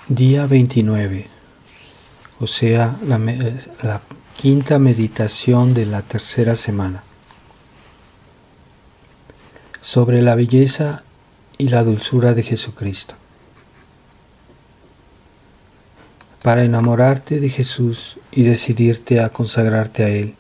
Día 29, o sea, la quinta meditación de la tercera semana, sobre la belleza y la dulzura de Jesucristo. Para enamorarte de Jesús y decidirte a consagrarte a Él,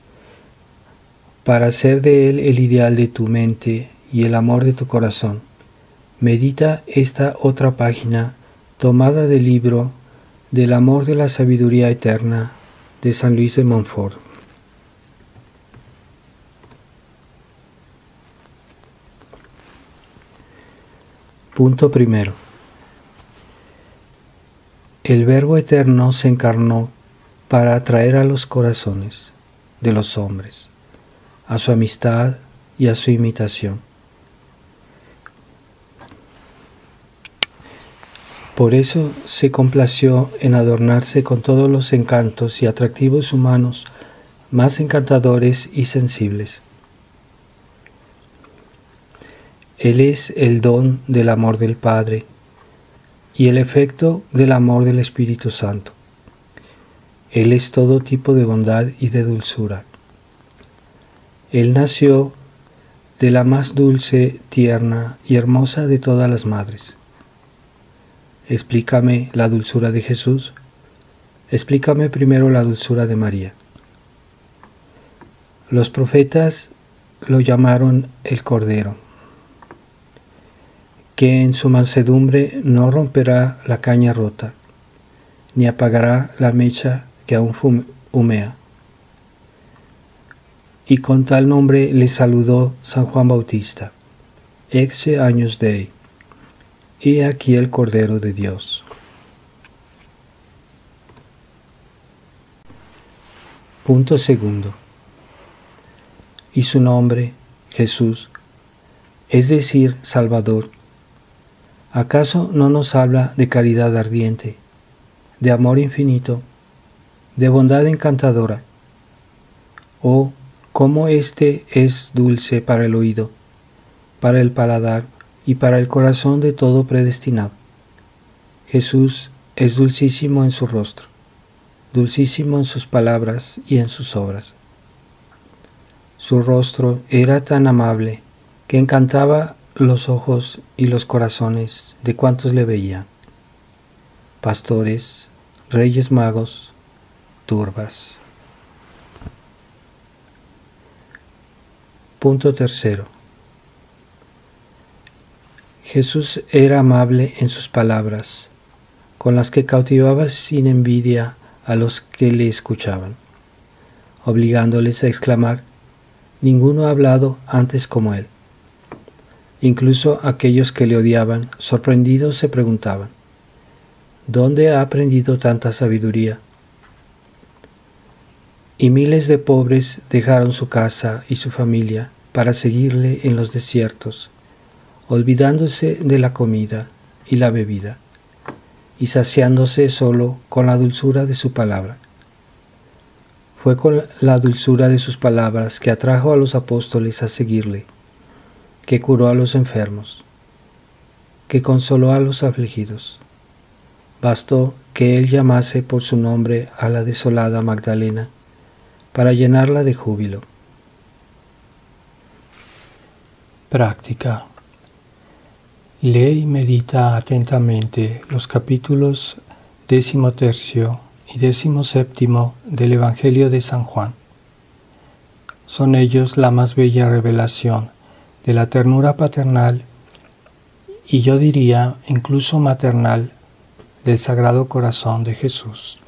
para hacer de Él el ideal de tu mente y el amor de tu corazón, medita esta otra página tomada del libro del amor de la sabiduría eterna de San Luis de Montfort. Punto primero. El Verbo eterno se encarnó para atraer a los corazones de los hombres, a su amistad y a su imitación. Por eso se complació en adornarse con todos los encantos y atractivos humanos más encantadores y sensibles. Él es el don del amor del Padre y el efecto del amor del Espíritu Santo. Él es todo tipo de bondad y de dulzura. Él nació de la más dulce, tierna y hermosa de todas las madres. Explícame la dulzura de Jesús. Explícame primero la dulzura de María. Los profetas lo llamaron el Cordero, que en su mansedumbre no romperá la caña rota, ni apagará la mecha que aún humea. Y con tal nombre le saludó San Juan Bautista, Ecce Agnus Dei. He aquí el Cordero de Dios. Punto segundo. Y su nombre, Jesús, es decir, Salvador. ¿Acaso no nos habla de caridad ardiente, de amor infinito, de bondad encantadora? Oh, cómo éste es dulce para el oído, para el paladar y para el corazón de todo predestinado. Jesús es dulcísimo en su rostro, dulcísimo en sus palabras y en sus obras. Su rostro era tan amable que encantaba los ojos y los corazones de cuantos le veían. Pastores, reyes magos, turbas. Punto tercero. Jesús era amable en sus palabras, con las que cautivaba sin envidia a los que le escuchaban, obligándoles a exclamar: ninguno ha hablado antes como él. Incluso aquellos que le odiaban, sorprendidos, se preguntaban: ¿dónde ha aprendido tanta sabiduría? Y miles de pobres dejaron su casa y su familia para seguirle en los desiertos, olvidándose de la comida y la bebida, y saciándose solo con la dulzura de su palabra. Fue con la dulzura de sus palabras que atrajo a los apóstoles a seguirle, que curó a los enfermos, que consoló a los afligidos. Bastó que él llamase por su nombre a la desolada Magdalena para llenarla de júbilo. Práctica. Lee y medita atentamente los capítulos 13 y 17 del Evangelio de San Juan. Son ellos la más bella revelación de la ternura paternal y yo diría incluso maternal del Sagrado Corazón de Jesús.